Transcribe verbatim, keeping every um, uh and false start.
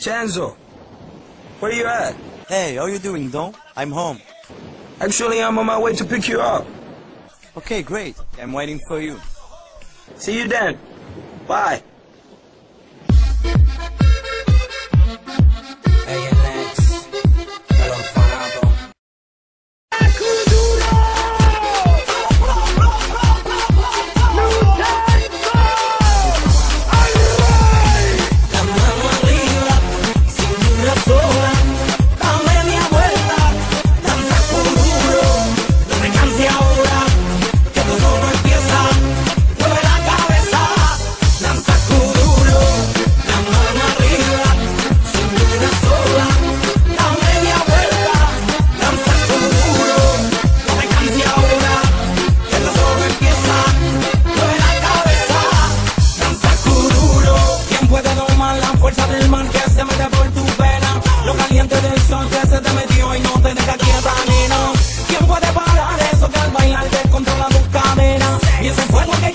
Chanzo, where you at? Hey, how you doing, Don? I'm home. Actually, I'm on my way to pick you up. Okay, great. I'm waiting for you. See you then. Bye. Hey, Alex, el orfanato. La mano arriba, sin una sola, dame media vuelta, danza duro, no me canse ahora, que todo no empieza, mueve la cabeza, danza duro, la mano arriba, sin una sola, dame media vuelta, danza duro, no me canse ahora, que todo no empieza, mueve la cabeza, danza duro. ¿Quién puede domar la fuerza del mar que se mete por tu vena? Lo caliente del sol que se te metió y no te deja quieta, nena. ¿Quién puede parar eso que al bailar te controla tu cadera? Y ese fuego que